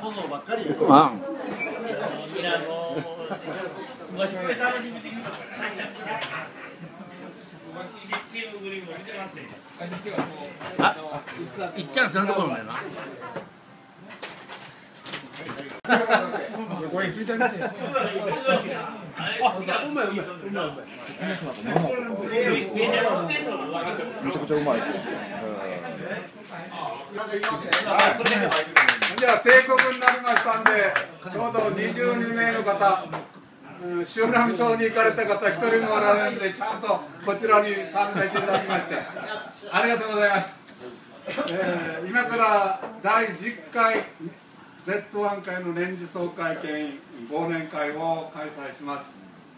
小僧ばっかりや。 あ、いっちゃんそのところだよな。 これついてみて。めちゃくちゃうまいです。じゃあ定刻になりましたんで、ちょうど22名の方、周南荘に行かれた方一人もおられるんで、ちゃんとこちらに参加していただきましてありがとうございます。今から第10回 Z1 会の年次総会兼忘年会を開催します。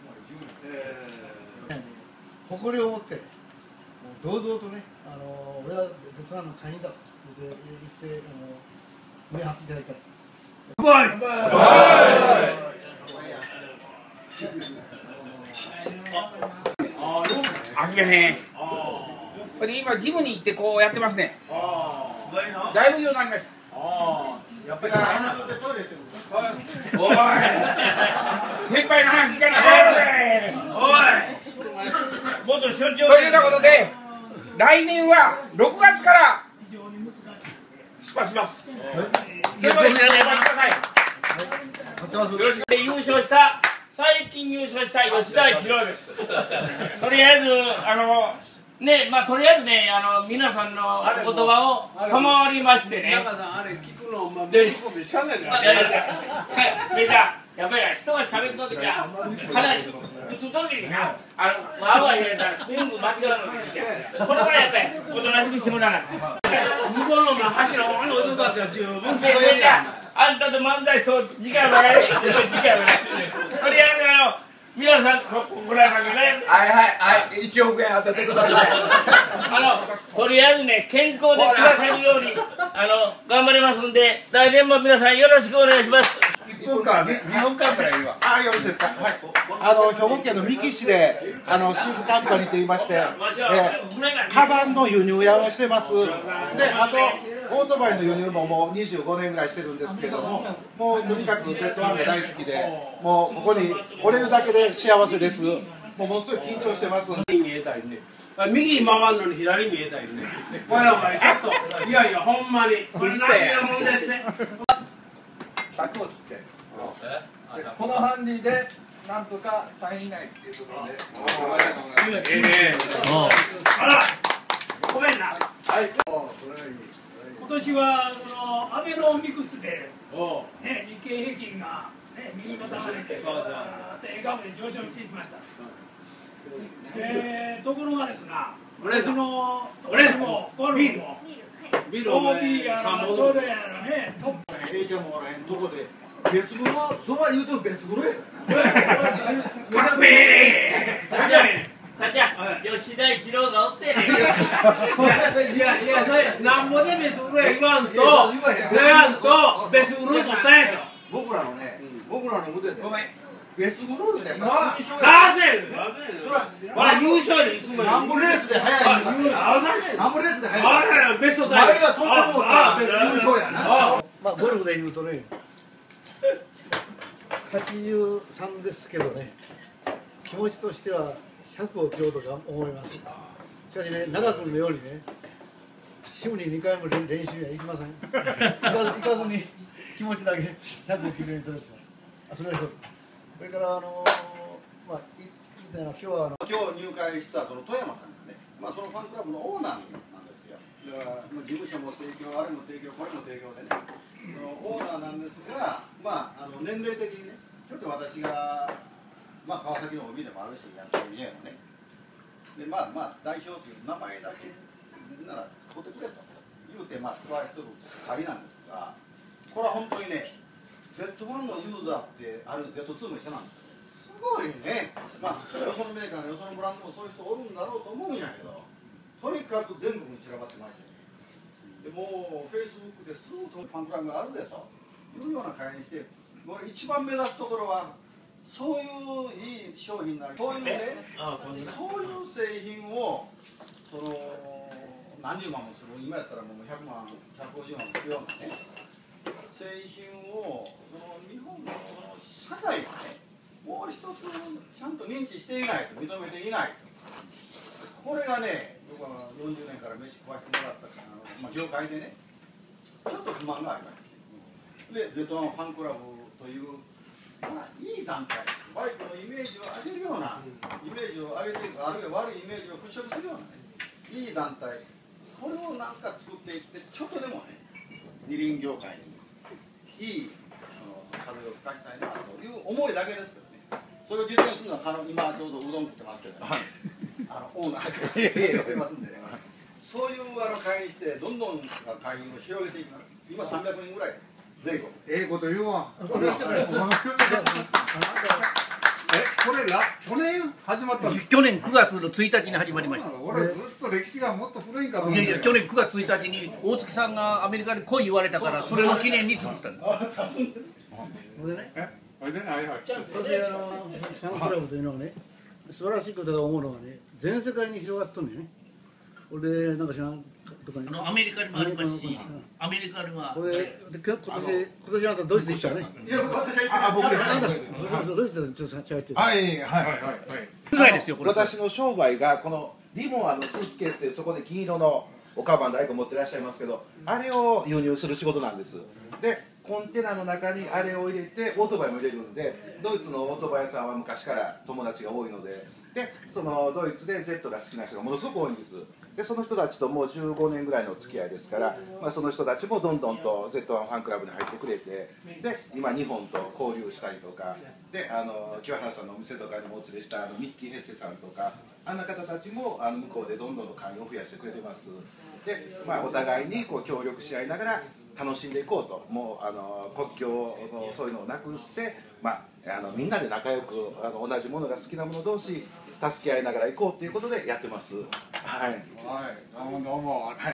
誇りを持って堂々とね、俺は Z1 の会員だと言って胸張っていただきたい。 あきれへん。これ今ジムに行ってこうやってますね。だいぶようになりました。 やっぱりおい、先輩の話から入るぜ。おい。というようなことで、来年は6月から出発します。それまでお待ちください。よろしく。優勝した、最近優勝した吉田一郎です。とりあえずね、まあとりあえずね、皆さんの言葉を賜りましてね。中さんあれ聞くので、しゃべる。でじゃあやっぱり人がしゃべるときはかなり打つときにな、わーわー言われたらスイング間違うのですよ。これからやっぱりおとなしくしてもらわない。向こうの橋の方に置いとったって十分。じゃあんたと漫才そう時間はない。時間はない。とりあえず皆さん、ご覧ください。はい、1億円当ててください。とりあえずね、健康で暮らせるように頑張りますんで、来年も皆さんよろしくお願いします。 1分間、2分間くらいは。よろしいですか。 兵庫県の三木市でシーズカンパニーといいまして、カバンの輸入屋をしてます。で、あとオートバイの輸入ももう25年ぐらいしてるんですけども、もうとにかく Z1 が大好きで、もうここに折れるだけで幸せです。もうものすごい緊張してます。 見えたりね。右回るのに左見えたりね。これお前ちょっといやいやほんまにこれ何なもんですね。 100を切って。このハンディでなんとか3位以内っていうところで。 ええね。あら。ごめんな。 はい。 今年はアベノミクスで、ね、日経平均が、ね、右肩上がりで、円株で上昇していきました。ところがですな、私の投資もゴルフも、OB やら、それやらね、トップ。 ええちゃんもおらへんとこで、別風呂、そうは言うと別風呂や。 かっこいい。たちゃん、吉田一郎がおってね。 いやそれなんぼで別風呂や言わんと別風呂取ったんやと。 僕らの腕で別風呂でさせる。ほら優勝でいつもナンブレースで早い。ナンブレースで早い。 ベストタイム。 前がとんでもない優勝やな。まあゴルフで言うとね、83ですけどね、気持ちとしては100を切ろうとか思います。しかしね、長くのようにね、週に2回も練習には行きません。行かずに気持ちだけ100を切るように努力します。それが一つ。それからまあ言いたいのは今日入会したその富山さんですね。まあそのファンクラブのオーナーなんですよ。だから事務所も提供、あれも提供、これも提供でね。そのオーナーなんですが、まあ年齢的にね、ちょっと私がまあ川崎の OB でもあるしやってる家のね。でまあ代表という名前だけなら使ってくれと言うてまあ使われてる会なんですが、これは本当にね。Z1 のユーザーってある Z2 も一緒なんですよ。すごいね。まあ、よそのメーカーのよそのブランドもそういう人おるんだろうと思うんやけど、とにかく全国に散らばってましてね。でもう、Facebook ですぐファンクラブがあるでというような会にして、これ一番目立つところは、そういういい商品なり、そういうね、そういう製品を、何十万もする、今やったらもう100万、150万もするようなね。 製品を日本の社会がねもう一つちゃんと認知していないと認めていないとこれがね僕は40年から飯食わしてもらったから業界でねちょっと不満がありましたで Z1 ファンクラブといういい団体バイクのイメージを上げるようなイメージを上げていくあるいは悪いイメージを払拭するようなねいい団体これをなんか作っていってちょっとでもね二輪業界にいい風を吹かしたいなという思いだけですけどねそれを実現するのは今ちょうどうどん食ってますけど、ね、オーナーがやってますんでねそういう会にしてどんどん会員を広げていきます今300人ぐらいです全国ええこと言うわこれこれ去年始まったんです去年9月の1日に始まりました。 俺ずっと歴史がもっと古いんかと思っていやいや去年9月1日に大月さんがアメリカで来い言われたからそれの記念に作ったんです。 これでねこれでねはいはいそれでファンクラブというのはね素晴らしいことだと思うのがね全世界に広がっとるんだよねこれでなんか知らんとかにアメリカにもありますしアメリカにはこれで今年あなたドイツ行ったねいや私は僕ですドイツでちょっと喋ってるはいはいうざいですよこれ。 私の商売がこのリモアのスーツケースでそこで銀色のおカバン大根持ってらっしゃいますけどあれを輸入する仕事なんですでコンテナの中にあれを入れてオートバイも入れるんでドイツのオートバイ屋さんは昔から友達が多いのでそのドイツで Z が好きな人がものすごく多いんですでその人たちともう15年ぐらいの付き合いですから、その人たちもどんどんと Z1 ファンクラブに入ってくれてで今日本と交流したりとかで清原さんのお店とかにもお連れしたミッキー・ヘッセさんとかあんな方たちも向こうでどんどんと会員を増やしてくれてますで、お互いにこう協力し合いながら楽しんでいこうともう国境のそういうのをなくして、みんなで仲良く同じものが好きな者同士助け合いながら行こうということでやってます。はい、 はい、どうもどうも。